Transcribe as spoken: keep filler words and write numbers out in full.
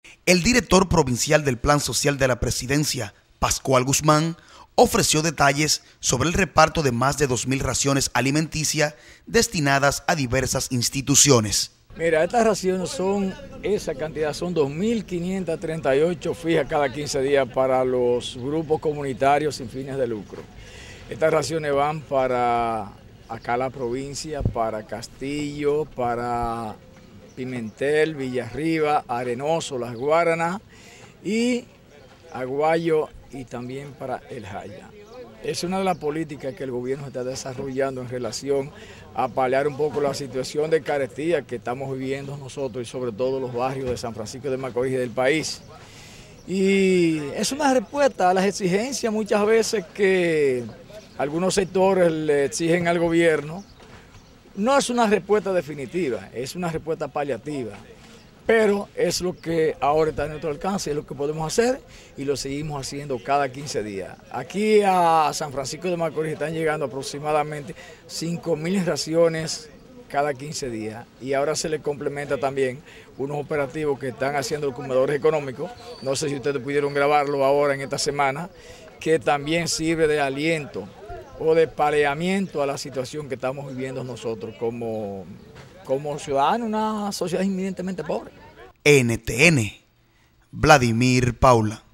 El director provincial del Plan Social de la Presidencia, Pascual Guzmán, ofreció detalles sobre el reparto de más de dos mil raciones alimenticias destinadas a diversas instituciones. Mira, estas raciones son, esa cantidad son dos mil quinientas treinta y ocho fijas cada quince días para los grupos comunitarios sin fines de lucro. Estas raciones van para acá la provincia, para Castillo, para Pimentel, Villarriba, Arenoso, Las Guaranas y Aguayo y también para El Jaya. Es una de las políticas que el gobierno está desarrollando en relación a paliar un poco la situación de carestía que estamos viviendo nosotros y sobre todo los barrios de San Francisco de Macorís y del país. Y es una respuesta a las exigencias muchas veces que algunos sectores le exigen al gobierno. No es una respuesta definitiva, es una respuesta paliativa, pero es lo que ahora está a nuestro alcance, es lo que podemos hacer y lo seguimos haciendo cada quince días. Aquí a San Francisco de Macorís están llegando aproximadamente cinco mil raciones cada quince días y ahora se le complementa también unos operativos que están haciendo los comedores económicos, no sé si ustedes pudieron grabarlo ahora en esta semana, que también sirve de aliento o de paliamiento a la situación que estamos viviendo nosotros como, como ciudadanos, una sociedad inminentemente pobre. N T N, Vladimir Paula.